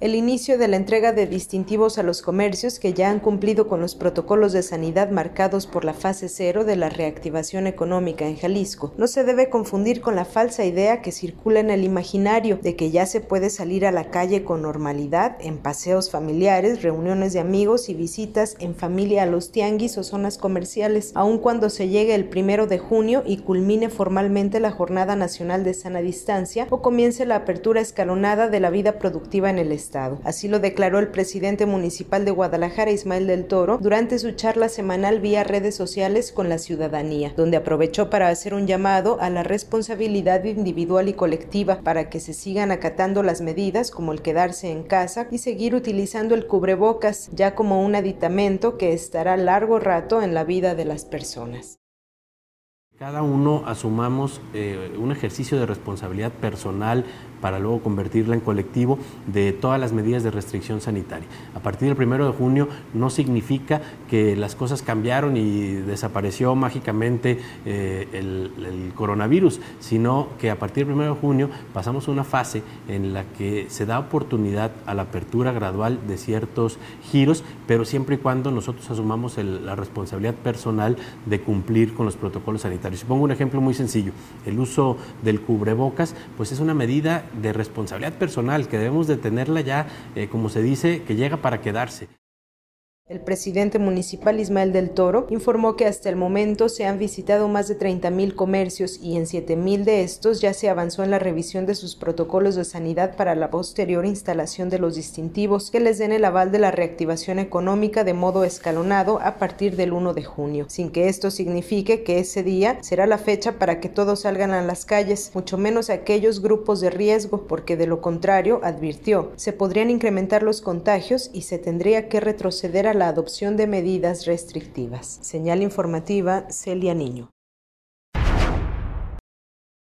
El inicio de la entrega de distintivos a los comercios que ya han cumplido con los protocolos de sanidad marcados por la fase 0 de la reactivación económica en Jalisco no se debe confundir con la falsa idea que circula en el imaginario de que ya se puede salir a la calle con normalidad en paseos familiares, reuniones de amigos y visitas en familia a los tianguis o zonas comerciales, aun cuando se llegue el 1 de junio y culmine formalmente la Jornada Nacional de Sana Distancia o comience la apertura escalonada de la vida productiva en el estado. Así lo declaró el presidente municipal de Guadalajara, Ismael del Toro, durante su charla semanal vía redes sociales con la ciudadanía, donde aprovechó para hacer un llamado a la responsabilidad individual y colectiva para que se sigan acatando las medidas como el quedarse en casa y seguir utilizando el cubrebocas, ya como un aditamento que estará largo rato en la vida de las personas. Cada uno asumamos un ejercicio de responsabilidad personal para luego convertirla en colectivo de todas las medidas de restricción sanitaria. A partir del 1 de junio no significa que las cosas cambiaron y desapareció mágicamente el coronavirus, sino que a partir del 1 de junio pasamos a una fase en la que se da oportunidad a la apertura gradual de ciertos giros, pero siempre y cuando nosotros asumamos la responsabilidad personal de cumplir con los protocolos sanitarios. Si pongo un ejemplo muy sencillo, el uso del cubrebocas, pues es una medida de responsabilidad personal que debemos de tenerla ya, como se dice, que llega para quedarse. El presidente municipal Ismael del Toro informó que hasta el momento se han visitado más de 30,000 comercios y en 7,000 de estos ya se avanzó en la revisión de sus protocolos de sanidad para la posterior instalación de los distintivos que les den el aval de la reactivación económica de modo escalonado a partir del 1 de junio, sin que esto signifique que ese día será la fecha para que todos salgan a las calles, mucho menos aquellos grupos de riesgo, porque de lo contrario, advirtió, se podrían incrementar los contagios y se tendría que retroceder a la adopción de medidas restrictivas. Señal informativa, Celia Niño.